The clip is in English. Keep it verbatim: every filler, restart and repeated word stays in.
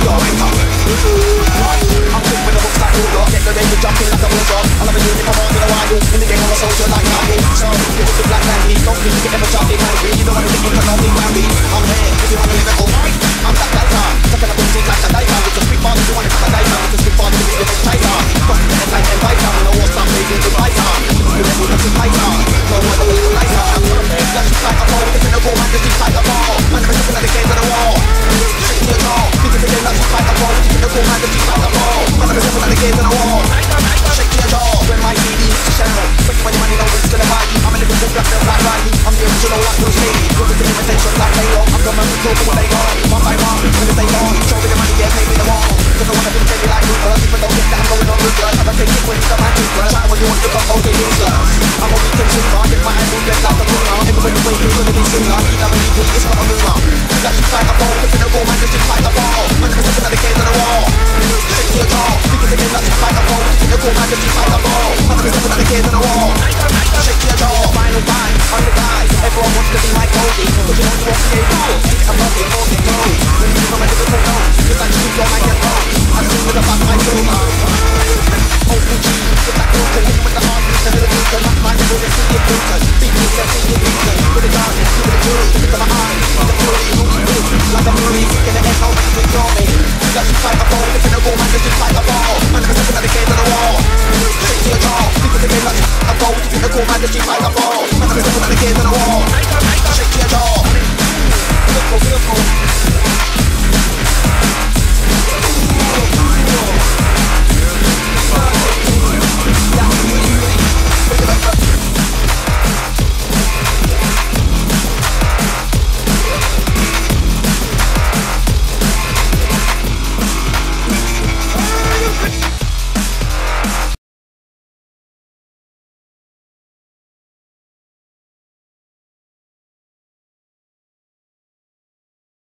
your wanker. I'm quick with the hooks like New York. Get the rage to jump in like a bulldog. I'll have a unit from all to the wild. In the game I'm a soldier like Nike. So, you with the black candy. Don't think you can ever jump in hungry. You don't wanna think you can only be I'm here if you wanna live it all right. I'm that guy. Second up in seat like a diver. With the street bars, you wanna come a diver. With the street bars, you want to be tighter. Fuck the head like a biter. When I war stop, they do the biter. You never want to tighter. No one ever will lighter. I'm perfect. Flash like a ball. It's in the ball, man, just keep like a ball. Man, I'm looking at the game of the wall. Shake to your jaw. Think of the game like like a ball. It's in the ball, man, just keep like a ball. Man, I'm looking at the game of the wall. Shake to your jaw. When my C D is a channel. Quick when your money knows it's gonna buy you. I'm in the good black, black, Riley. I'm the original like Bruce Lee. With the imitation like Halo. I'm coming to talk when they go. One by one, when they go. Show me the money, yeah, pay me the wall. Cause I wanna be baby like Rupert. Even though think that I'm going on Rupert. I'm gonna take it with the magic word. Try when you want to come over to loser. I'm a weekend consumer. Get my hands moved like a rumor. Everybody the way you're gonna be sooner. E W P, it's not a rumor. Flash like a ball. It's in the ball, man, just keep like a ball. Man, I'm looking at the game of the wall. Shake to your jaw. Think of the game like like a ball. It's in the ball, man, just keep like a ball. Man, I'm looking at the game of the wall. Shake to your jaw. Final five, I'm the guy. Everyone wants to be my Cody. Cause you know you want to get cool. I'm not getting more than Cody. When you come and do the